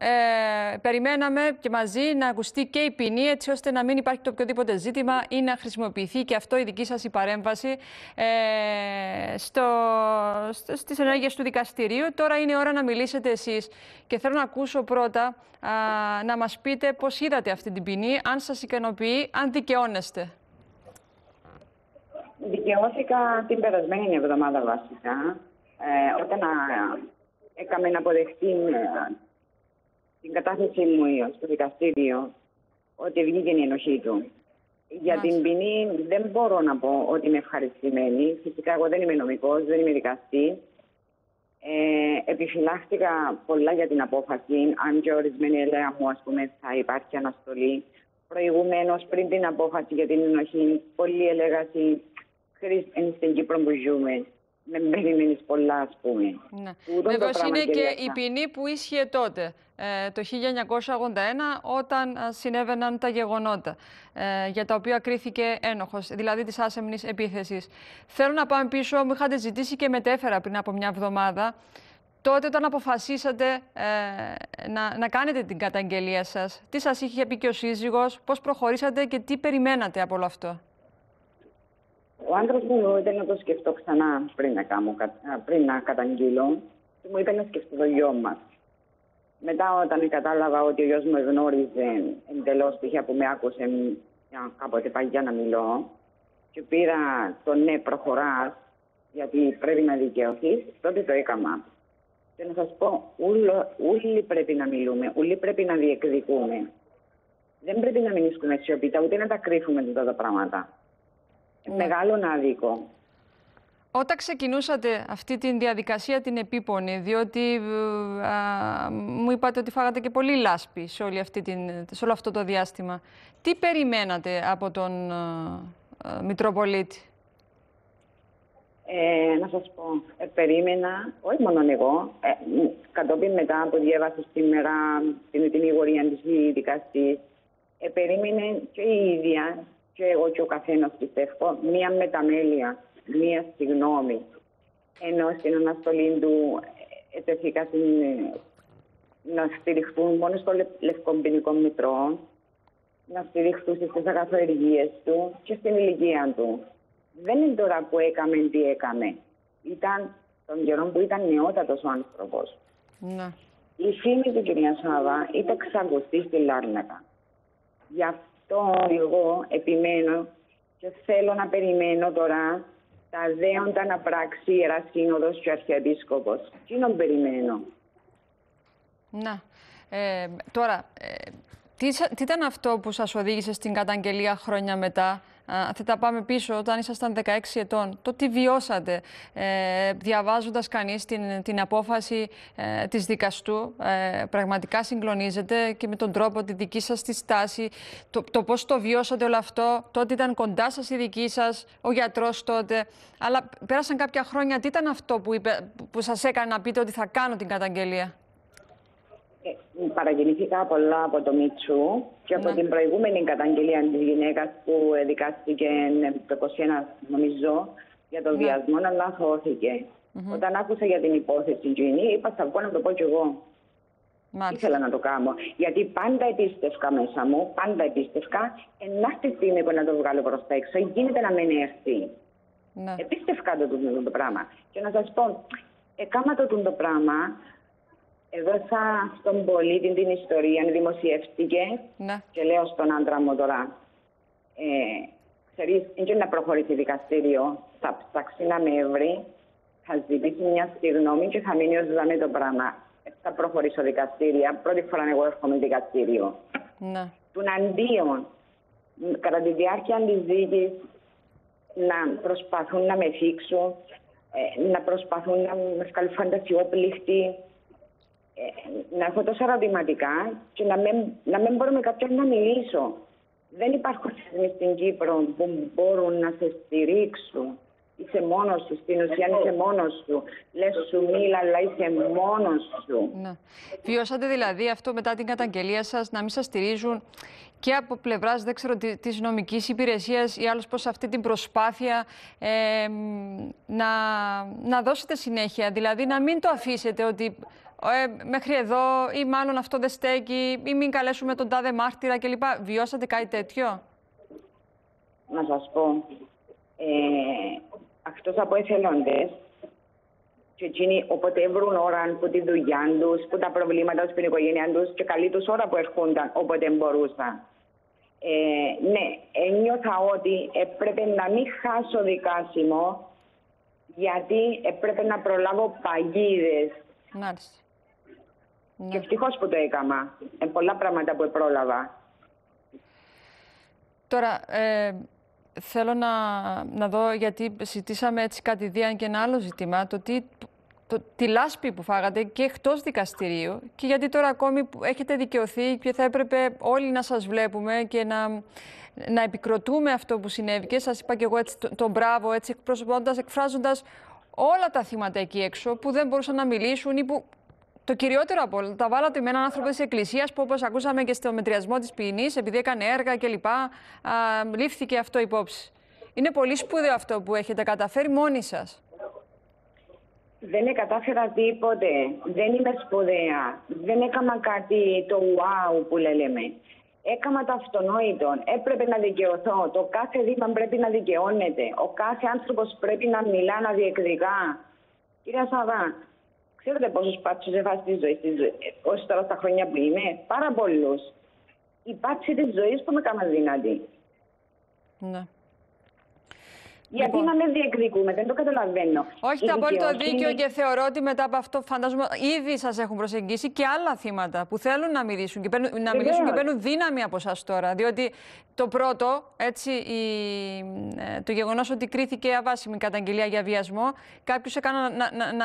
περιμέναμε και μαζί να ακουστεί και η ποινή, έτσι ώστε να μην υπάρχει το οποιοδήποτε ζήτημα ή να χρησιμοποιηθεί και αυτό η δική σας η παρέμβαση στις ενέργειες του δικαστηρίου. Τώρα είναι η ώρα να μιλήσετε εσείς και θέλω να ακούσω πρώτα να μας πείτε πώς είδατε αυτή την ποινή, αν σας ικανοποιεί, αν δικαιώνεστε. Δικαιώθηκα την περασμένη εβδομάδα βασικά, όταν έκαμε να αποδεχτεί την κατάθεσή μου στο δικαστήριο ότι βγήκε η ενοχή του. Για την ποινή δεν μπορώ να πω ότι είμαι ευχαριστημένη. Φυσικά εγώ δεν είμαι νομικός, δεν είμαι δικαστή. Επιφυλάχτηκα πολλά για την απόφαση, αν και ορισμένοι έλεγαν μου, ας πούμε, θα υπάρχει αναστολή. Προηγουμένως, πριν την απόφαση για την ενοχή, πολλοί έλεγαν στην Κύπρο που ζούμε. Με περιμένεις πολλά, ας πούμε. Ναι. Βεβαίως είναι και η ποινή που ίσχυε τότε, το 1981, όταν συνέβαιναν τα γεγονότα, για τα οποία κρίθηκε ένοχος, δηλαδή της άσεμνης επίθεσης. Θέλω να πάμε πίσω, μου είχατε ζητήσει και μετέφερα πριν από μια εβδομάδα, τότε όταν αποφασίσατε να κάνετε την καταγγελία σας. Τι σας είχε πει και ο σύζυγος, πώς προχωρήσατε και τι περιμένατε από όλο αυτό? Ο άντρας μου ήταν να το σκεφτώ ξανά πριν να καταγγείλω. Μου είπε να σκεφτώ το γιο μας. Μετά, όταν κατάλαβα ότι ο γιος μου γνώριζε εντελώς τυχαία που με άκουσε κάποτε παγιά να μιλώ, και πήρα το ναι, προχωράς, γιατί πρέπει να δικαιωθείς, τότε το έκανα. Και να σας πω, όλοι πρέπει να μιλούμε, όλοι πρέπει να διεκδικούμε. Δεν πρέπει να μην ίσκουμε σιωπητά, ούτε να τα κρύφουμε αυτά τα πράγματα. Μεγάλο άδικο. Όταν ξεκινούσατε αυτή τη διαδικασία την επίπονη, διότι μου είπατε ότι φάγατε και πολύ λάσπη σε όλο αυτό το διάστημα, τι περιμένατε από τον Μητροπολίτη? Να σας πω, περίμενα, όχι μόνο εγώ, κατόπιν μετά που διέβασα σήμερα την ετοιμιγωρία της δικαστής, περίμενε και η ίδια, και εγώ και ο καθένας πιστεύω, μία μεταμέλεια, μία συγγνώμη. Ενώ στην αναστολή του ετέθηκα να στηριχθούν μόνο στο Λευκό Ποινικό Μητρό, να στηριχθούν στις αγαθοεργίες του και στην ηλικία του. Δεν είναι τώρα που έκαμε τι έκαμε. Ήταν τον καιρό που ήταν νεότατος ο άνθρωπος. Ναι. Η φήμη του κυρία Σάβα ήταν ξακουστή στη Λάρνακα. Γι' αυτό εγώ επιμένω και θέλω να περιμένω τώρα τα δέοντα να πράξει η Ιερά Σύνοδος και ο Αρχιεπίσκοπος. Τι να περιμένω. Να. Τώρα, τι ήταν αυτό που σας οδήγησε στην καταγγελία χρόνια μετά? Θα τα πάμε πίσω, όταν ήσασταν 16 ετών. Το τι βιώσατε, διαβάζοντας κανείς την απόφαση της δικαστού, πραγματικά συγκλονίζεται και με τον τρόπο, τη δική σας τη στάση, το πώς το βιώσατε όλο αυτό. Τότε ήταν κοντά σας η δική σας, ο γιατρός τότε. Αλλά πέρασαν κάποια χρόνια, τι ήταν αυτό που σας έκανε να πείτε ότι θα κάνω την καταγγελία? Παρακινήθηκα πολλά από το Μίτσου και από την προηγούμενη καταγγελία της γυναίκας που δικάστηκε το 2021, νομίζω, για τον βιασμό, αλλά αθώθηκε. Όταν άκουσα για την υπόθεση εκείνη, είπα θα βγω να το πω κι εγώ. Ήθελα να το κάνω. Γιατί πάντα επίστευκα μέσα μου, πάντα επίστευκα, ενάχτη στιγμή που να το βγάλω προς τα έξω, γίνεται να μην έρθει. Επίστευκα το πράγμα. Και να σας πω, έκανα το πράγμα. Έδωσα στον πολίτη την ιστορία, δημοσιεύτηκε και λέω στον άντρα μου τώρα, ξέρεις, δεν να προχωρήσει δικαστήριο, θα ψάξει να με βρει, θα ζητήσει μια συγγνώμη και θα μείνει ως δάμε το πράγμα. Θα προχωρήσω δικαστήρια, πρώτη φορά εγώ έρχομαι δικαστήριο. Τον αντίον, κατά τη διάρκεια της δίκης, να προσπαθούν να με θίξουν, να προσπαθούν να με βγάλουν φαντασιόπληκτη, να έχω τόσα ερωτηματικά και να μην μπορώ με κάποιον να μιλήσω. Δεν υπάρχουν θεσμοί στην Κύπρο που μπορούν να σε στηρίξουν. Είσαι μόνος σου, στην ουσία είσαι μόνος σου. Λες σου μίλα, αλλά είσαι μόνος σου. Ναι. Βιώσατε δηλαδή αυτό μετά την καταγγελία σας, να μην σας στηρίζουν και από πλευράς, δεν ξέρω, της νομικής υπηρεσίας ή άλλως προς αυτή την προσπάθεια να δώσετε συνέχεια, δηλαδή να μην το αφήσετε ότι μέχρι εδώ ή μάλλον αυτό δεν στέκει ή μην καλέσουμε τον τάδε μάρτυρα κλπ. Βιώσατε κάτι τέτοιο? Να σας πω, αυτός από εθελόντες και εκείνοι όποτε βρουν ώρα που τη δουλειά τους, που τα προβλήματα στην οικογένεια τους και καλή τους ώρα που ερχόνταν όποτε μπορούσαν. Ναι, ένιωθα ότι έπρεπε να μην χάσω δικάσιμο, γιατί έπρεπε να προλάβω παγίδες. Μάλιστα. Και ευτυχώς που το έκανα. Πολλά πράγματα που πρόλαβα. Τώρα, θέλω να δω, γιατί συζητήσαμε έτσι κατηδίαν και ένα άλλο ζήτημα, τη λάσπη που φάγατε και εκτός δικαστηρίου, και γιατί τώρα ακόμη που έχετε δικαιωθεί και θα έπρεπε όλοι να σας βλέπουμε και να επικροτούμε αυτό που συνέβη. Και σας είπα και εγώ έτσι τον μπράβο, έτσι εκπροσωπώντας, εκφράζοντας όλα τα θύματα εκεί έξω που δεν μπορούσαν να μιλήσουν ή που το κυριότερο από όλα, τα βάλατε με έναν άνθρωπο της Εκκλησίας που, όπως ακούσαμε και στο μετριασμό της ποινής, επειδή έκανε έργα κλπ, λήφθηκε αυτό υπόψη. Είναι πολύ σπουδαίο αυτό που έχετε καταφέρει μόνοι σας. Δεν κατάφερα τίποτε. Δεν είμαι σπουδαία. Δεν έκανα κάτι το wow που λέμε. Έκανα το αυτονόητο. Έπρεπε να δικαιωθώ. Το κάθε βήμα πρέπει να δικαιώνεται. Ο κάθε άνθρωπος πρέπει να μιλά, να διεκδικά. Κυρία Σαββά, ξέρετε πόσους πάτσους έβασα στη ζωή, ως τώρα στα χρόνια που είμαι? Πάρα πολλούς. Η πάτσι της ζωής που με έκανα δυνατή. Ναι. Γιατί να με διεκδικούμε, δεν το καταλαβαίνω. Όχι, το απόλυτο δίκιο, και θεωρώ ότι μετά από αυτό φαντάζομαι ήδη σας έχουν προσεγγίσει και άλλα θύματα που θέλουν να μιλήσουν και παίρνουν δύναμη από εσάς τώρα. Διότι το πρώτο, έτσι, το γεγονός ότι κρίθηκε αβάσιμη καταγγελία για βιασμό, κάποιους έκαναν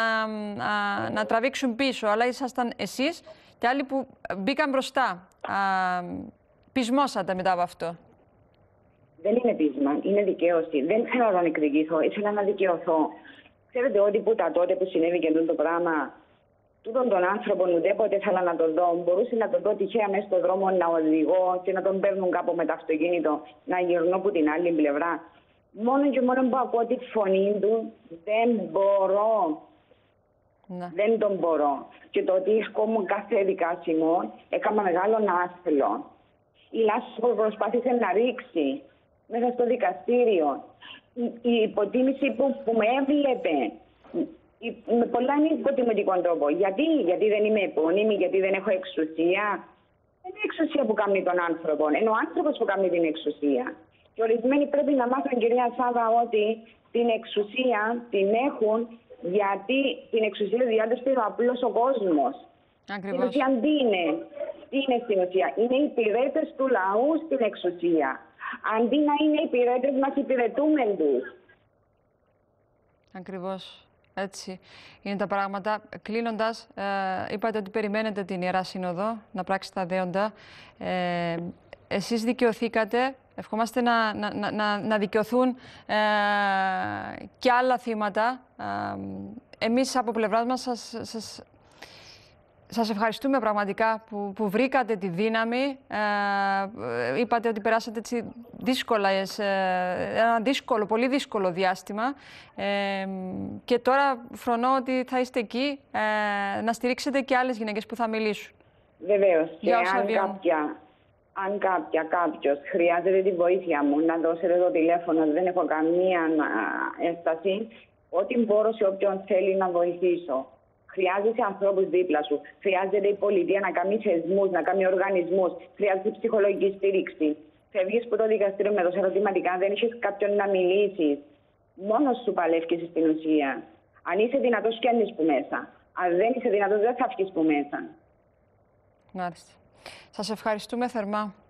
να τραβήξουν πίσω, αλλά ήσασταν εσείς και άλλοι που μπήκαν μπροστά. Πεισμώσατε μετά από αυτό. Δεν είναι πείσμα, είναι δικαίωση. Δεν θέλω να εκδικηθώ, ήθελα να δικαιωθώ. Ξέρετε ότι που τα τότε που συνέβη και το πράγμα, τούτον τον άνθρωπο ουδέποτε ήθελα να τον δω. Μπορούσε να τον δω τυχαία μέσα στον δρόμο να οδηγώ και να τον παίρνουν κάπου με το αυτοκίνητο, να γυρνώ από την άλλη πλευρά. Μόνο και μόνο που ακούω τη φωνή του, δεν μπορώ. Ναι. Δεν τον μπορώ. Και το ότι μου κάθε δικάσιμο έκανα μεγάλο άθλο. Η λάσπη που προσπάθησε να ρίξει μέσα στο δικαστήριο, η υποτίμηση που με έβλεπε, με πολλά υποτιμητικό τρόπο. Γιατί δεν είμαι επώνυμη, γιατί δεν έχω εξουσία. Δεν είναι εξουσία που κάνει τον άνθρωπο, είναι ο άνθρωπος που κάνει την εξουσία. Και ορισμένοι πρέπει να μάθουν, κυρία Σάβα, ότι την εξουσία την έχουν, γιατί την εξουσία διάδοση είναι απλώς ο κόσμος. Ακριβώς. Στην ουσία τι είναι στην ουσία? Είναι οι υπηρέτες του λαού στην εξουσία. Αντί να είναι υπηρέτες μας, υπηρετούμε τους. Ακριβώς. Έτσι είναι τα πράγματα. Κλείνοντας, είπατε ότι περιμένετε την Ιερά Σύνοδο να πράξει τα δέοντα. Εσείς δικαιωθήκατε. Ευχόμαστε να δικαιωθούν και άλλα θύματα. Εμείς από πλευράς μας σας ευχαριστούμε πραγματικά που βρήκατε τη δύναμη. Είπατε ότι περάσατε έτσι ένα πολύ δύσκολο διάστημα. Και τώρα φρονώ ότι θα είστε εκεί να στηρίξετε και άλλες γυναίκες που θα μιλήσουν. Βεβαίως. Και αν κάποιος χρειάζεται τη βοήθεια μου, να δώσετε το τηλέφωνο, δεν έχω καμία ένσταση. Ό,τι μπορώ σε όποιον θέλει να βοηθήσω. Χρειάζεσαι ανθρώπους δίπλα σου. Χρειάζεται η πολιτεία να κάνει θεσμούς, να κάνει οργανισμούς. Χρειάζεται ψυχολογική στήριξη. Φεύγεις από το δικαστήριο με τόσα ερωτηματικά, δεν έχεις κάποιον να μιλήσεις. Μόνος σου παλεύεις στην ουσία. Αν είσαι δυνατός, βγαίνεις που μέσα. Αν δεν είσαι δυνατός, δεν θα βγεις που μέσα. Μάλιστα. Σας ευχαριστούμε θερμά.